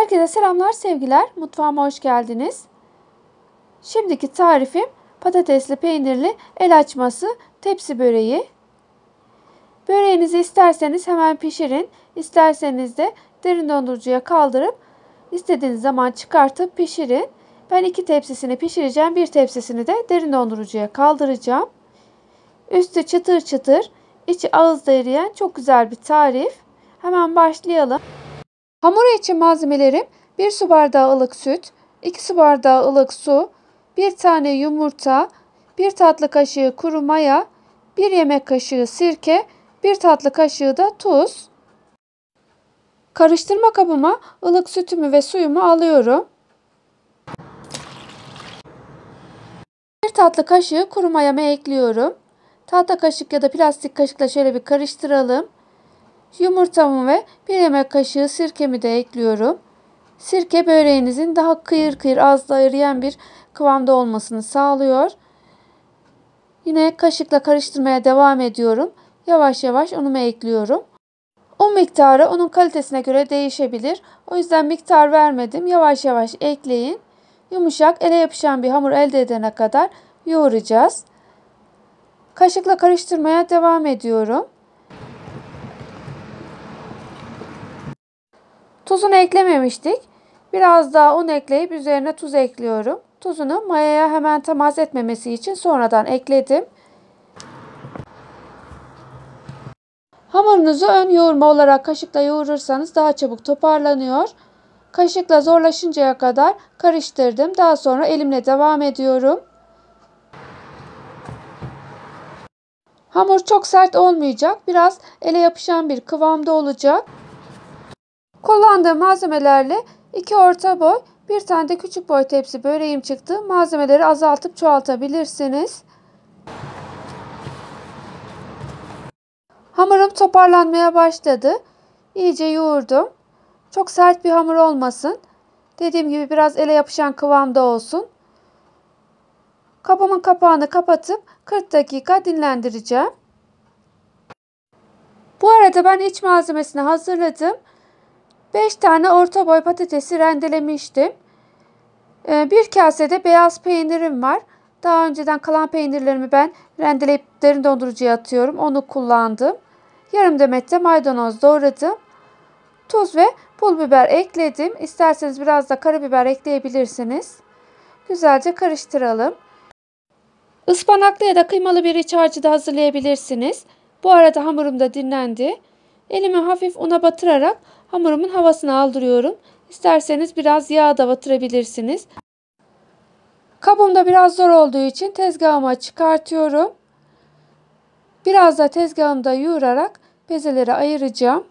Herkese selamlar, sevgiler. Mutfağıma hoş geldiniz. Şimdiki tarifim patatesli peynirli el açması tepsi böreği. Böreğinizi isterseniz hemen pişirin, isterseniz de derin dondurucuya kaldırıp istediğiniz zaman çıkartıp pişirin. Ben 2 tepsisini pişireceğim, 1 tepsisini de derin dondurucuya kaldıracağım. Üstü çıtır çıtır, içi ağızda eriyen çok güzel bir tarif. Hemen başlayalım. Hamuru için malzemelerim: 1 su bardağı ılık süt, 2 su bardağı ılık su, 1 tane yumurta, 1 tatlı kaşığı kuru maya, 1 yemek kaşığı sirke, 1 tatlı kaşığı da tuz. Karıştırma kabıma ılık sütümü ve suyumu alıyorum. 1 tatlı kaşığı kuru mayamı ekliyorum. Tahta kaşık ya da plastik kaşıkla şöyle bir karıştıralım. Yumurtamı ve 1 yemek kaşığı sirkemi de ekliyorum. Sirke böreğinizin daha kıyır kıyır, az da eriyen bir kıvamda olmasını sağlıyor. Yine kaşıkla karıştırmaya devam ediyorum. Yavaş yavaş unumu ekliyorum. Un miktarı unun kalitesine göre değişebilir. O yüzden miktar vermedim. Yavaş yavaş ekleyin. Yumuşak, ele yapışan bir hamur elde edene kadar yoğuracağız. Kaşıkla karıştırmaya devam ediyorum. Tuzunu eklememiştik. Biraz daha un ekleyip üzerine tuz ekliyorum. Tuzunu mayaya hemen temas etmemesi için sonradan ekledim. Hamurunuzu ön yoğurma olarak kaşıkla yoğurursanız daha çabuk toparlanıyor. Kaşıkla zorlaşıncaya kadar karıştırdım. Daha sonra elimle devam ediyorum. Hamur çok sert olmayacak. Biraz ele yapışan bir kıvamda olacak. Kullandığım malzemelerle 2 orta boy, 1 tane de küçük boy tepsi böreğim çıktı. Malzemeleri azaltıp çoğaltabilirsiniz. Hamurum toparlanmaya başladı. İyice yoğurdum. Çok sert bir hamur olmasın. Dediğim gibi biraz ele yapışan kıvamda olsun. Kabımın kapağını kapatıp 40 dakika dinlendireceğim. Bu arada ben iç malzemesini hazırladım. 5 tane orta boy patatesi rendelemiştim. Bir kasede beyaz peynirim var. Daha önceden kalan peynirlerimi ben rendeleyip derin dondurucuya atıyorum. Onu kullandım. Yarım demet de maydanoz doğradım. Tuz ve pul biber ekledim. İsterseniz biraz da karabiber ekleyebilirsiniz. Güzelce karıştıralım. Ispanaklı ya da kıymalı bir iç harcı da hazırlayabilirsiniz. Bu arada hamurum da dinlendi. Elimi hafif una batırarak hamurumun havasını aldırıyorum. İsterseniz biraz yağ da batırabilirsiniz. Kabımda biraz zor olduğu için tezgahıma çıkartıyorum. Biraz da tezgahımda yoğurarak bezeleri ayıracağım.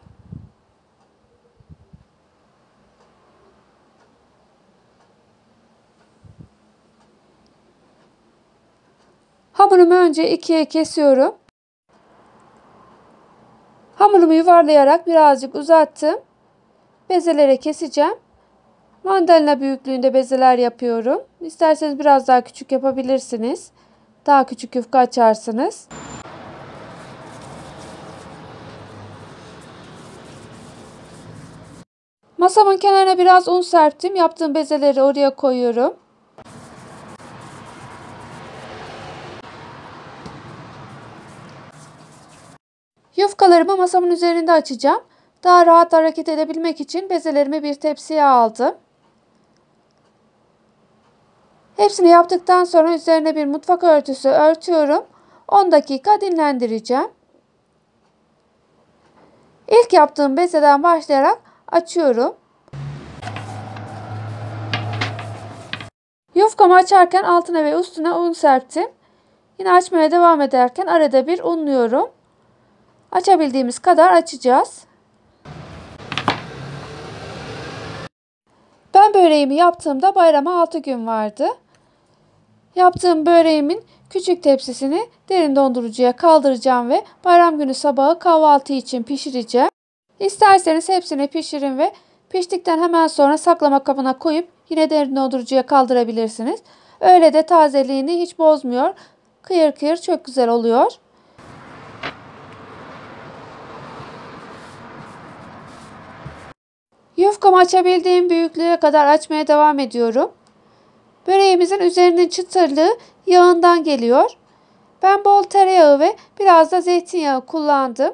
Hamurumu önce ikiye kesiyorum. Hamurumu yuvarlayarak birazcık uzattım. Bezelere keseceğim. Mandalina büyüklüğünde bezeler yapıyorum. İsterseniz biraz daha küçük yapabilirsiniz. Daha küçük yufka açarsınız. Masamın kenarına biraz un serptim. Yaptığım bezeleri oraya koyuyorum. Yufkalarımı masamın üzerinde açacağım. Daha rahat hareket edebilmek için bezelerimi bir tepsiye aldım. Hepsini yaptıktan sonra üzerine bir mutfak örtüsü örtüyorum. 10 dakika dinlendireceğim. İlk yaptığım bezeden başlayarak açıyorum. Yufkamı açarken altına ve üstüne un serptim. Yine açmaya devam ederken arada bir unluyorum. Açabildiğimiz kadar açacağız. Ben böreğimi yaptığımda bayrama 6 gün vardı. Yaptığım böreğimin küçük tepsisini derin dondurucuya kaldıracağım ve bayram günü sabahı kahvaltı için pişireceğim. İsterseniz hepsini pişirin ve piştikten hemen sonra saklama kabına koyup yine derin dondurucuya kaldırabilirsiniz. Öyle de tazeliğini hiç bozmuyor. Kıyır kıyır çok güzel oluyor. Yufkamı açabildiğim büyüklüğe kadar açmaya devam ediyorum. Böreğimizin üzerinin çıtırlığı yağından geliyor. Ben bol tereyağı ve biraz da zeytinyağı kullandım.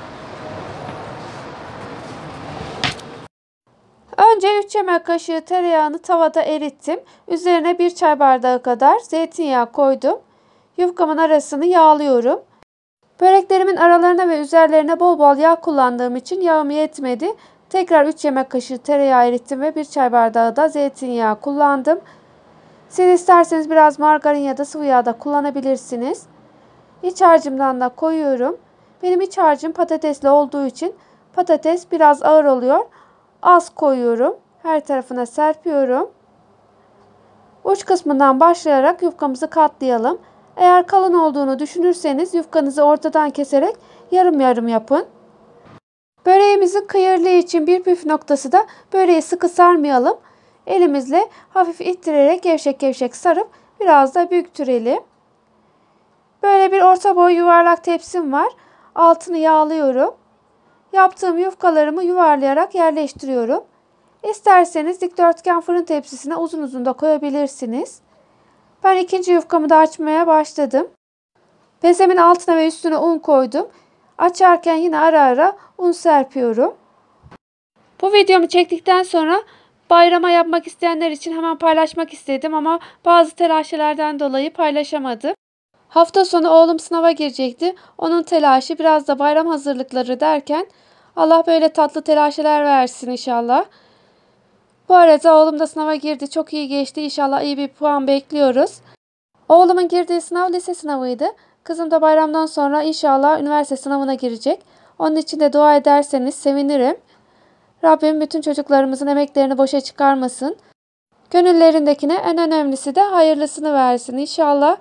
Önce 3 yemek kaşığı tereyağını tavada erittim. Üzerine 1 çay bardağı kadar zeytinyağı koydum. Yufkamın arasını yağlıyorum. Böreklerimin aralarına ve üzerlerine bol bol yağ kullandığım için yağım yetmedi. Tekrar 3 yemek kaşığı tereyağı erittim ve 1 çay bardağı da zeytinyağı kullandım. Siz isterseniz biraz margarin ya da sıvı yağ da kullanabilirsiniz. İç harcımdan da koyuyorum. Benim iç harcım patatesli olduğu için patates biraz ağır oluyor. Az koyuyorum. Her tarafına serpiyorum. Uç kısmından başlayarak yufkamızı katlayalım. Eğer kalın olduğunu düşünürseniz yufkanızı ortadan keserek yarım yarım yapın. Böreğimizin kıyırlığı için bir püf noktası da böreği sıkı sarmayalım. Elimizle hafif ittirerek gevşek gevşek sarıp biraz da büktürelim. Böyle bir orta boy yuvarlak tepsim var. Altını yağlıyorum. Yaptığım yufkalarımı yuvarlayarak yerleştiriyorum. İsterseniz dikdörtgen fırın tepsisine uzun uzun da koyabilirsiniz. Ben ikinci yufkamı da açmaya başladım. Bezemin altına ve üstüne un koydum. Açarken yine ara ara un serpiyorum. Bu videomu çektikten sonra bayrama yapmak isteyenler için hemen paylaşmak istedim ama bazı telaşlardan dolayı paylaşamadım. Hafta sonu oğlum sınava girecekti. Onun telaşı biraz da bayram hazırlıkları derken Allah böyle tatlı telaşlar versin inşallah. Bu arada oğlum da sınava girdi. Çok iyi geçti. İnşallah iyi bir puan bekliyoruz. Oğlumun girdiği sınav lise sınavıydı. Kızım da bayramdan sonra inşallah üniversite sınavına girecek. Onun için de dua ederseniz sevinirim. Rabbim bütün çocuklarımızın emeklerini boşa çıkarmasın. Gönüllerindekine en önemlisi de hayırlısını versin inşallah.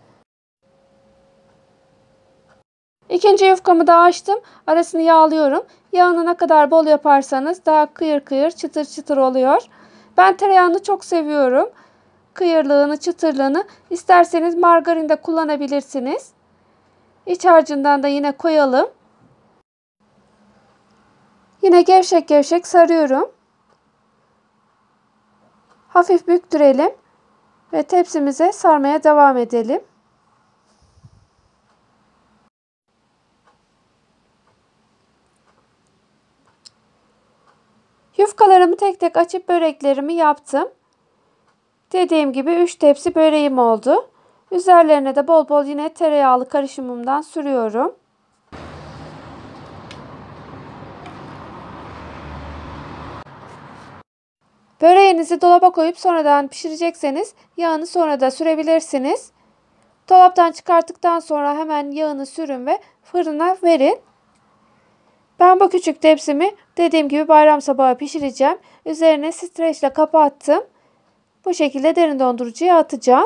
İkinci yufkamı da açtım. Arasını yağlıyorum. Yağını ne kadar bol yaparsanız daha kıyır kıyır çıtır çıtır oluyor. Ben tereyağını çok seviyorum. Kıyırlığını, çıtırlığını isterseniz margarin de kullanabilirsiniz. İç harcından da yine koyalım. Yine gevşek gevşek sarıyorum. Hafif büktürelim ve tepsimize sarmaya devam edelim. Yufkalarımı tek tek açıp böreklerimi yaptım. Dediğim gibi 3 tepsi böreğim oldu. Üzerlerine de bol bol yine tereyağlı karışımımdan sürüyorum. Böreğinizi dolaba koyup sonradan pişirecekseniz yağını sonra da sürebilirsiniz. Dolaptan çıkarttıktan sonra hemen yağını sürün ve fırına verin. Ben bu küçük tepsimi dediğim gibi bayram sabahı pişireceğim. Üzerine streçle kapattım. Bu şekilde derin dondurucuya atacağım.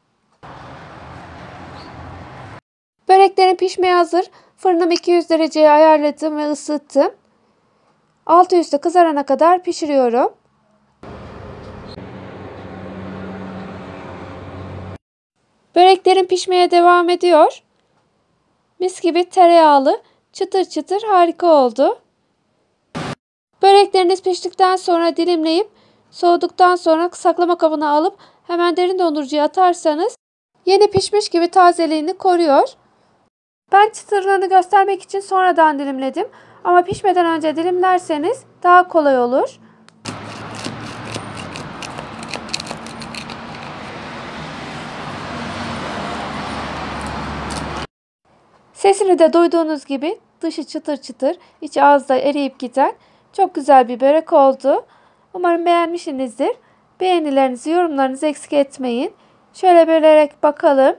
Böreklerim pişmeye hazır. Fırınımı 200 dereceye ayarladım ve ısıttım. Altı üstü kızarana kadar pişiriyorum. Böreklerim pişmeye devam ediyor. Mis gibi tereyağlı, çıtır çıtır harika oldu. Börekleriniz piştikten sonra dilimleyip soğuduktan sonra saklama kabına alıp hemen derin dondurucuya atarsanız yeni pişmiş gibi tazeliğini koruyor. Ben çıtırlığını göstermek için sonradan dilimledim ama pişmeden önce dilimlerseniz daha kolay olur. Sesini de duyduğunuz gibi dışı çıtır çıtır, içi ağızda eriyip gider. Çok güzel bir börek oldu. Umarım beğenmişsinizdir. Beğenilerinizi, yorumlarınızı eksik etmeyin. Şöyle bölerek bakalım.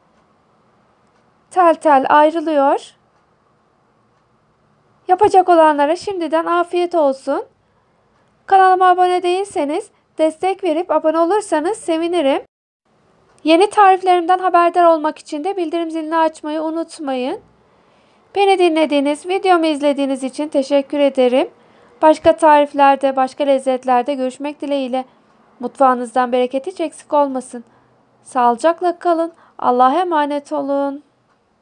Tel tel ayrılıyor. Yapacak olanlara şimdiden afiyet olsun. Kanalıma abone değilseniz destek verip abone olursanız sevinirim. Yeni tariflerimden haberdar olmak için de bildirim zilini açmayı unutmayın. Beni dinlediğiniz, videomu izlediğiniz için teşekkür ederim. Başka tariflerde, başka lezzetlerde görüşmek dileğiyle. Mutfağınızdan bereket hiç eksik olmasın. Sağlıcakla kalın. Allah'a emanet olun.